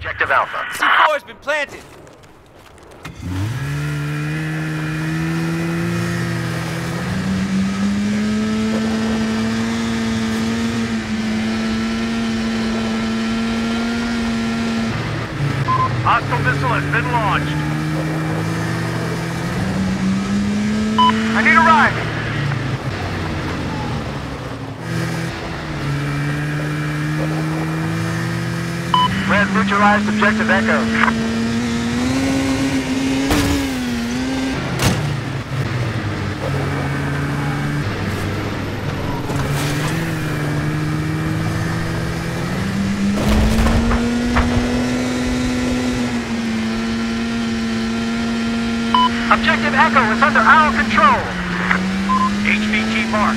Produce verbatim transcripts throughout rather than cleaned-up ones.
Objective Alpha. C four has been planted. Hostile missile has been launched. I need a ride. Red neutralized objective Echo. Objective Echo is under our control. H V T marked.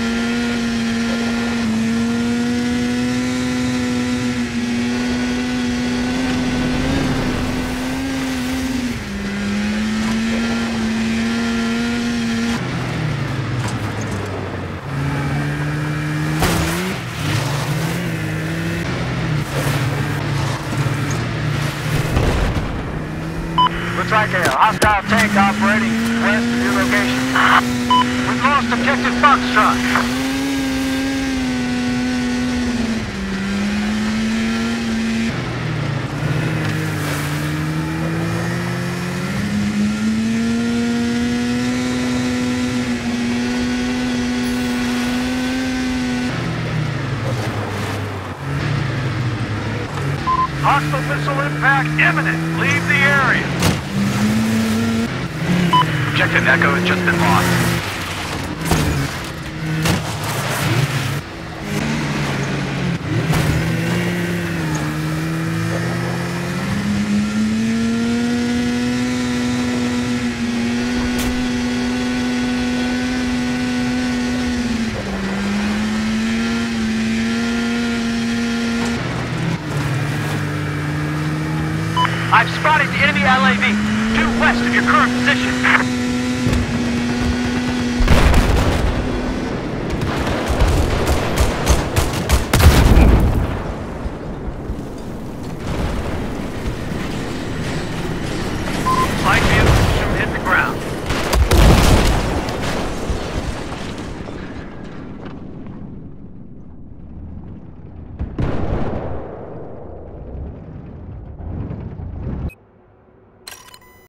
Looks like a hostile tank operating west of your location. We've lost objective Foxtrot. Hostile missile impact imminent. Leave the area. Objective Echo has just been lost. I've spotted the enemy L A V due west of your current position.